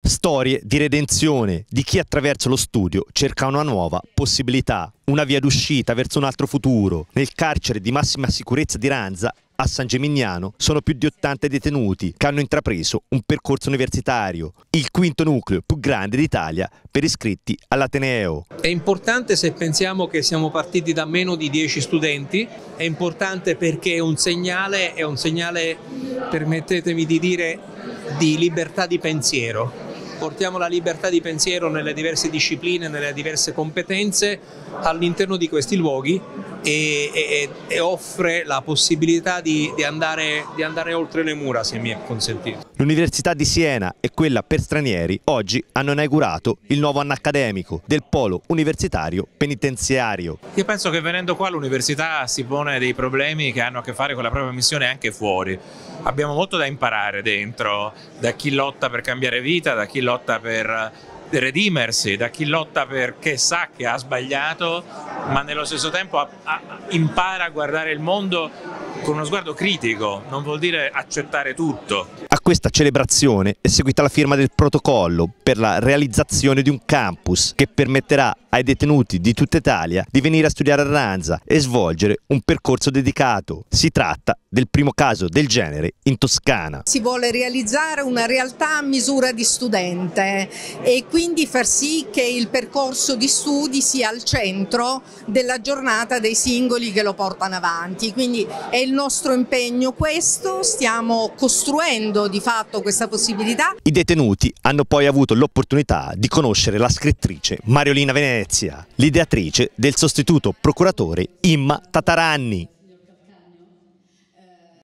Storie di redenzione di chi attraverso lo studio cerca una nuova possibilità, una via d'uscita verso un altro futuro. Nel carcere di massima sicurezza di Ranza, a San Gimignano, sono più di 80 detenuti che hanno intrapreso un percorso universitario, il quinto nucleo più grande d'Italia per iscritti all'Ateneo. È importante se pensiamo che siamo partiti da meno di 10 studenti, è importante perché è un segnale, permettetemi di dire, di libertà di pensiero. Portiamo la libertà di pensiero nelle diverse discipline, nelle diverse competenze all'interno di questi luoghi e offre la possibilità di andare oltre le mura, se mi è consentito. L'Università di Siena e quella per stranieri oggi hanno inaugurato il nuovo anno accademico del Polo Universitario Penitenziario. Io penso che venendo qua l'università si pone dei problemi che hanno a che fare con la propria missione anche fuori. Abbiamo molto da imparare dentro, da chi lotta per cambiare vita, da chi lotta per redimersi, da chi lotta perché sa che ha sbagliato, ma nello stesso tempo impara a guardare il mondo con uno sguardo critico, non vuol dire accettare tutto. A questa celebrazione è seguita la firma del protocollo per la realizzazione di un campus che permetterà ai detenuti di tutta Italia di venire a studiare a Ranza e svolgere un percorso dedicato. Si tratta del primo caso del genere in Toscana. Si vuole realizzare una realtà a misura di studente e quindi far sì che il percorso di studi sia al centro della giornata dei singoli che lo portano avanti. Quindi è il nostro impegno questo, stiamo costruendo di fatto questa possibilità. I detenuti hanno poi avuto l'opportunità di conoscere la scrittrice Mariolina Venezia, l'ideatrice del sostituto procuratore Imma Tataranni.